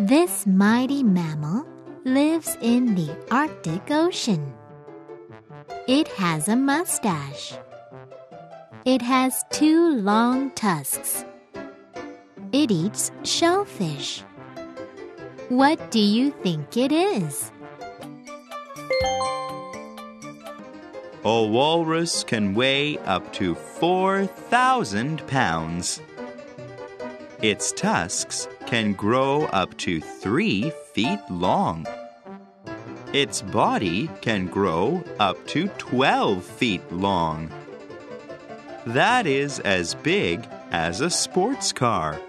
This mighty mammal lives in the Arctic Ocean. It has a mustache. It has 2 long tusks. It eats shellfish. What do you think it is? A walrus can weigh up to 4,000 pounds. Its tusks can grow up to 3 feet long. Its body can grow up to 12 feet long. That is as big as a sports car.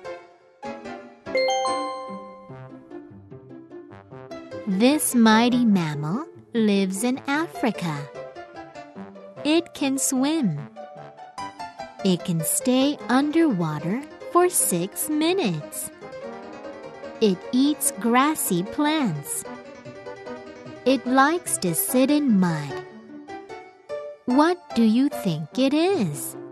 This mighty mammal lives in Africa. It can swim. It can stay underwater for 6 minutes. It eats grassy plants. It likes to sit in mud. What do you think it is?